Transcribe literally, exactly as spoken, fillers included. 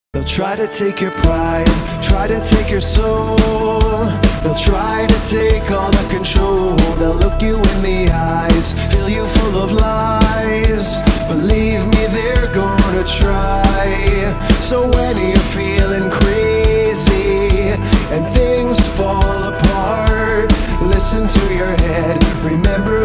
They'll try to take your pride, try to take your soul. They'll try to take all the control. They'll look you in the eyes, fill you full of lies. Believe me, they're gonna try. So when you're feeling crazy and things fall apart, listen to your head, remember